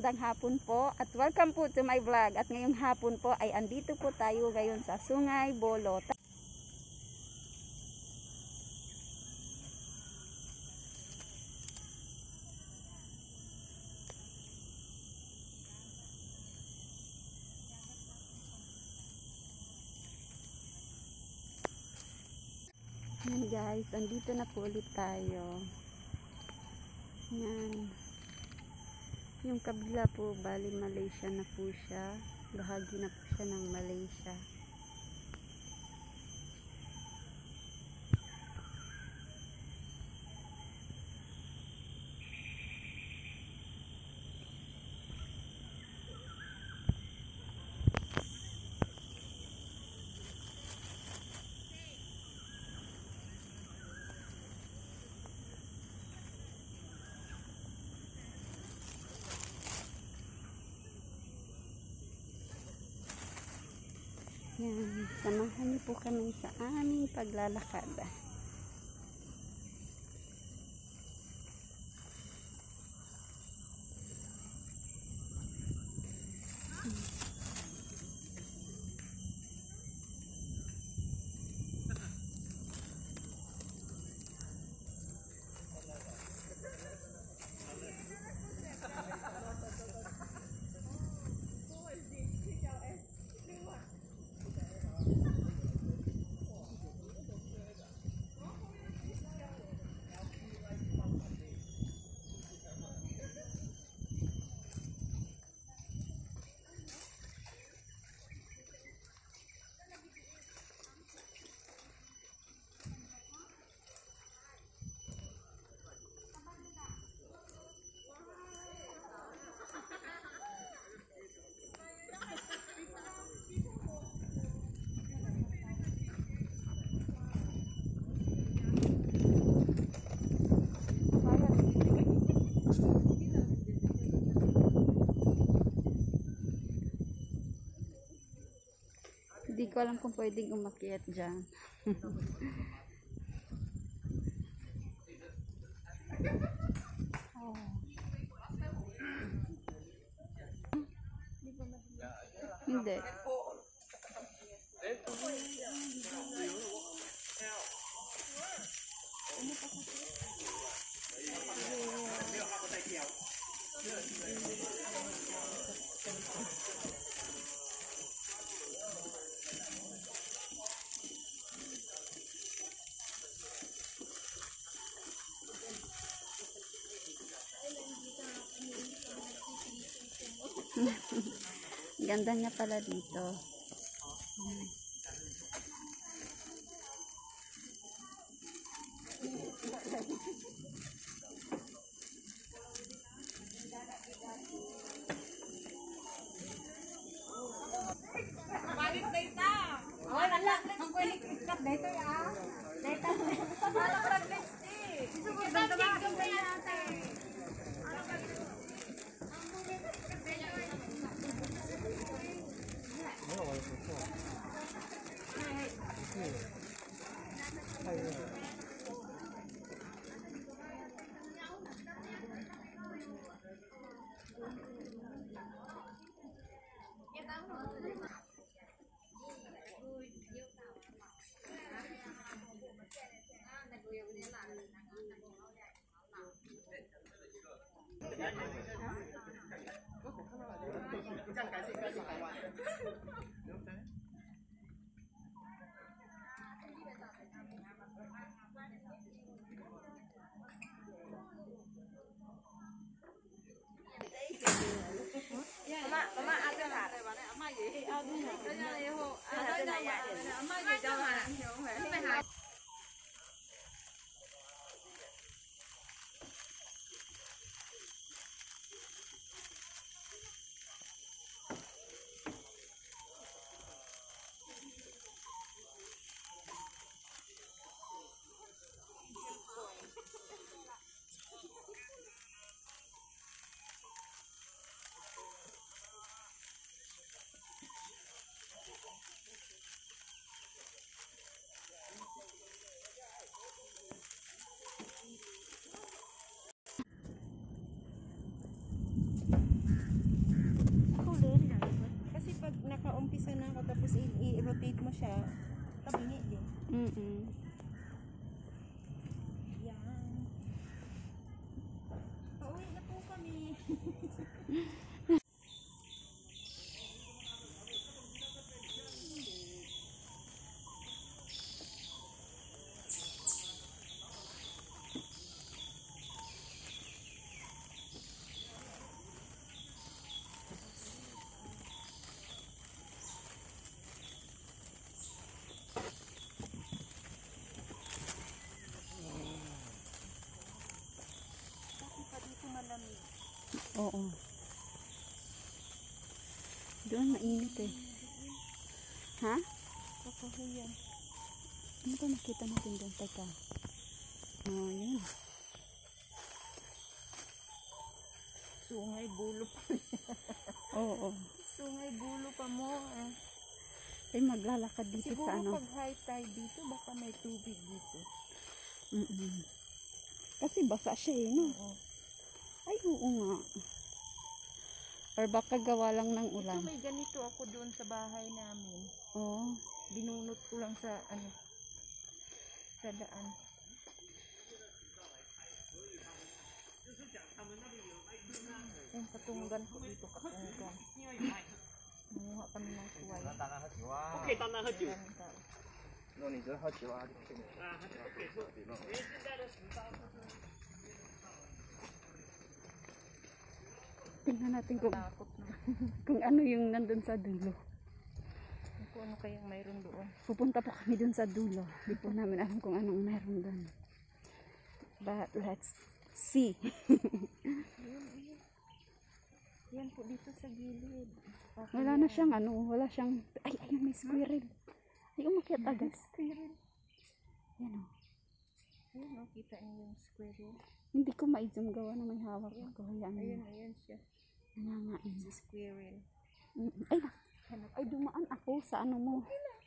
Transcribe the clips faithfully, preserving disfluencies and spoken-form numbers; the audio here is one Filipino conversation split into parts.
magandang hapon po at welcome po to my vlog. At ngayong hapon po ay andito po tayo ngayon sa Sungay Bolot. Yan guys, andito na po ulit tayo. Yan. Yung kabila po, bali Malaysia na po siya. Bahagi na po siya ng Malaysia. Yan, samahan niyo po kami sa aming paglalakad. Hindi ko alam kung pwedeng umakyat dyan. Oh. Hindi. Ganda niya pala dito. Hmm. Mm-mm. Yan. Pauwi na po kami. Oo. Doon mainit eh. Ha? Kapahuyan. Ano ba nakita natin doon? Teka. Oh, yun. Sungay bulo pa. Oo. Sungay bulo pa mo. Eh. Ay, maglalakad dito Siguro sa ano. pag high tide dito, baka may tubig dito. Mm-mm. Kasi basa siya eh, no? Oo. Ay, oo nga. Or baka gawa lang ng ulan. Ito, may ganito ako doon sa bahay namin. Oo. Binunot ko lang sa ano, sa daan. Yung katunggan ko dito, katunggan. Nanguha kami ng kuway. OK，当然喝酒。 Maraming tao. 那你这喝酒啊？ Tingnan natin kung, Takot na. kung ano yung nandun sa dulo. Kung ano kayang mayroon doon. Pupunta po kami dun sa dulo. Hindi po namin alam kung anong meron dun. But let's see. Ayun, ayun. Yan po dito sa gilid. Okay, Wala na yan. siyang ano, wala siyang, ay, ayun may squirrel. Ay, umakyat agad. Squirrel. Yan o. Ayun, oh, kita niyo yung squirrel. Hindi ko ma-zoom gawa na may hawak ako. Hayaan mo. Ayun, ayun siya. Nangangain. Si squirrel. Mm, Ay, Hanap. ay, dumaan ako sa ano mo.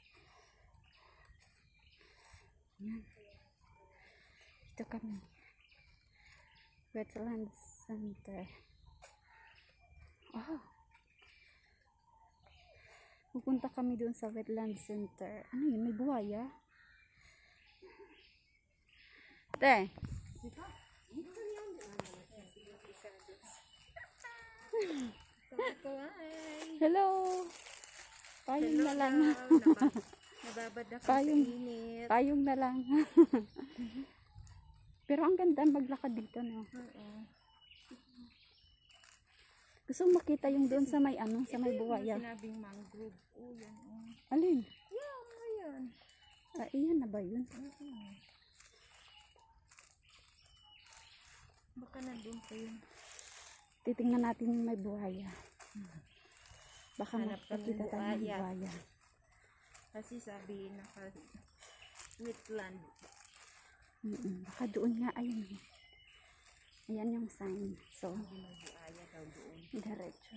Yan. Ito kami. Wetlands Center. Oh. Pupunta kami doon sa Wetland Center. Ano yun? May buhaya? Te. Kawai. Hello. Payong na lang. Nababad ako sa Payong. init. Payong na lang. Pero ang ganda maglakad dito, no? Oo. Gusto kong makita yung doon sa may ano, sa may Ito yung buhaya. sinabing mangrove. Oh, yan. Oh. Alin? Yan, ayan. Ah, iyan na ba yun? Oo. Baka nandun pa yun. Titingnan natin yung may buhaya. Baka Hanap kami makakita tayo ng buhaya. buhaya. Kasi sabi naka wetland. Mm-mm. Baka doon nga, ayun. Ayan yung sign. So, Hindi may buhaya daw doon. diretso.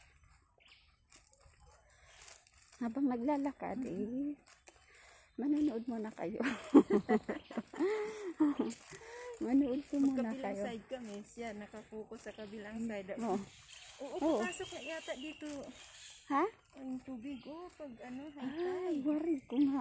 Habang naglalakad, eh, manonood muna kayo. Manood po muna Kabilang kayo. side kami. Siya nakapokus sa kabilang side. Oh. Oo, Oo. papasok na yata dito. Ha? Ang tubig, oh, pag ano, high Ay, tide. worry ko nga.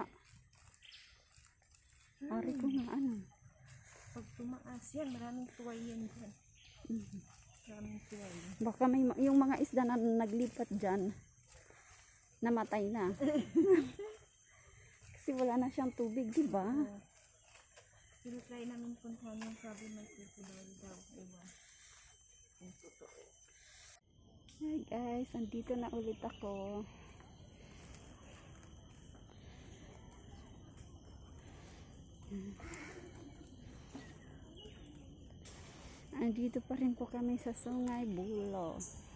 Worry ko nga, ano. Pag tumaas yan, maraming tuway yan dyan. Mhm. Maraming tuway. Baka may, ma- yung mga isda na naglipat dyan, namatay na. Kasi wala na siyang tubig, di ba? Oo. Pero try namin puntahan yung sabi may kukulay daw. Ewan. Yung totoo. Hi guys, andito na ulit ako. Andito pa rin po kami sa Sungay Bulo.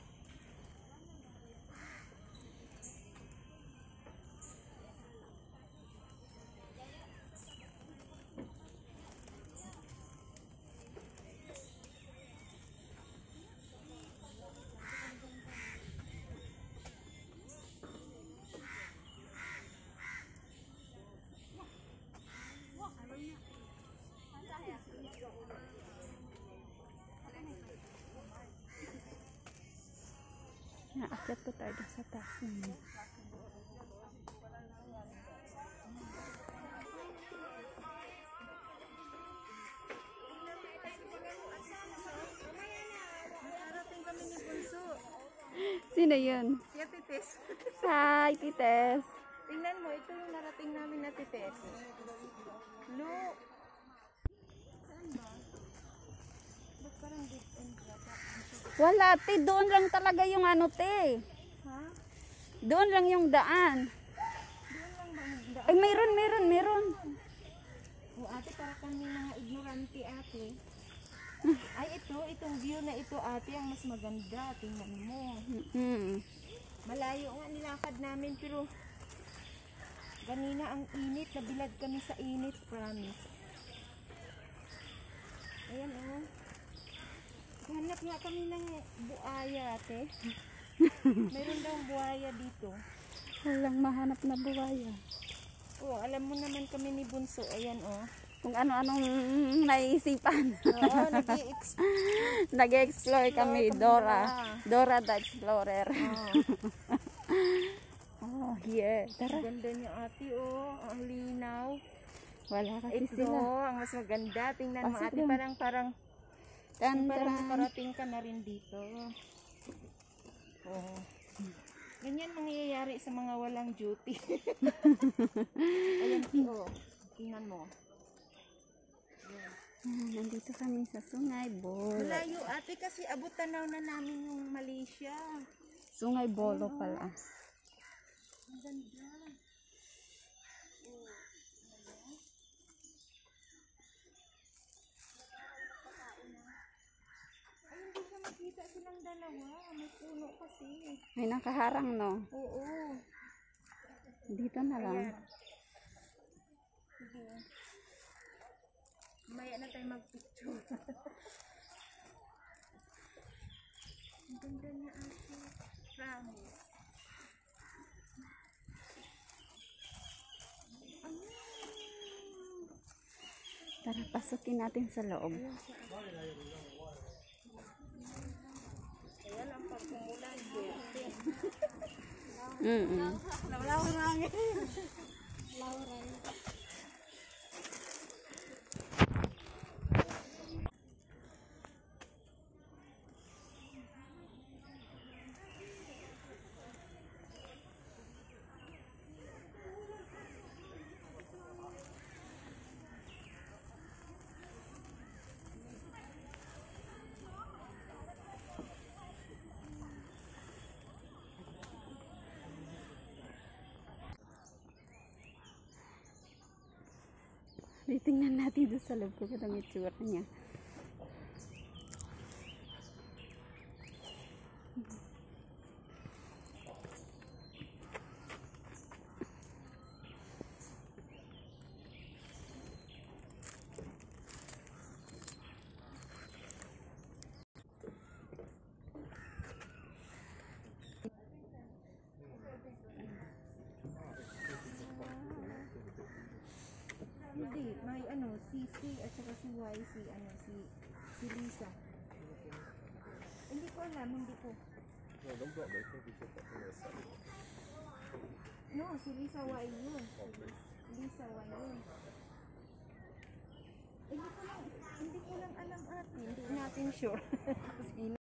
Naakyat po tayo dun sa taas namin. Sino yun? Si Ate Tess. Hi, Tites. Tingnan mo, ito yung narating namin na Ate Tess. Look. Saan ba? Ba't parang dead end ba? Wala, te. Doon lang talaga yung ano, te. Ha? Doon lang yung daan. Doon lang ba? ang daan? Ay, meron, meron, meron. O ate, para kami mga ignorante ate. Ay, ito, itong view na ito ate, ang mas maganda. Tingnan mo. Mm. Malayo nga nilakad namin, pero kanina ang init. Nabilad kami sa init, promise. Ayan o. Oh. Hanap nga kami ng buaya ate. Meron daw buhaya dito. Walang mahanap na buhaya. Oh, alam mo naman kami ni Bunso. Ayan oh. Kung ano-anong naisipan. Oo, nag-i-explore. Nag-explore kami, kami, Dora. Dora. Dora the Explorer. Oh. Oh, here. Tara. Ganda niya ate oh. Ang linaw. Wala kasi Ito, sila. ang mas maganda. Tingnan mo Pasok ate, dun. parang parang Tan, parang taran. nakarating ka na rin dito. Oh. Ganyan mangyayari sa mga walang duty. Ayan po. Tingnan mo. Ah, nandito kami sa Sungay Bolo. Malayo ate kasi abot tanaw na namin yung Malaysia. Sungay Bolo pala. Ang ganda. Ay, hindi ka makita silang dalawa. May puno kasi. May nakaharang, no? Oo. Dito na lang. Ayan. Sige. Maya na tayo mag-picture. Ang ganda niya ate. Promise. Tara, pasukin natin sa loob. Kaya lang pag umulan, berte. Mm -mm. Lawlaw na nga. Lauran. Titingnan natin doon sa loob ko kung itsura niya. Hindi, may ano, si C at saka si Y, si ano, si si Lisa. Hindi ko alam, hindi ko. No, si Lisa Y yun. Si Lisa Y yun. Hindi ko lang, hindi ko lang alam ate, hindi natin sure.